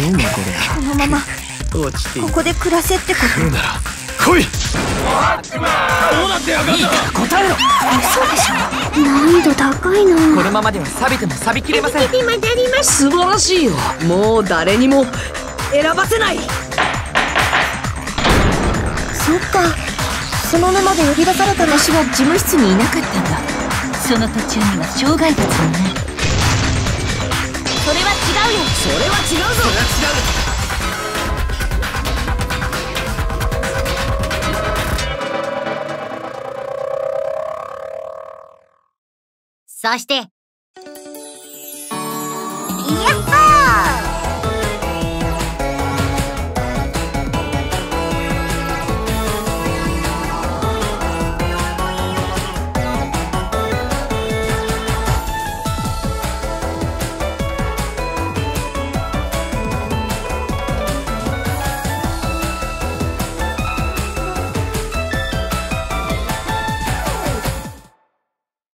うねここのままれ。落ちていい。 ここで暮らせってこと？ 来るなら来い。どうなってやがんだ。いいから答えろ。 嘘でしょ。難易度高いな。 このままでは錆びても錆びきれません。 今なります。 素晴らしいよ。もう誰にも選ばせない。 そっか、その沼で呼び出された。私は事務室にいなかったんだ。その途中には障害物もない。それは違うよ。 それは違うぞ。それは違う。 そして、やっほー！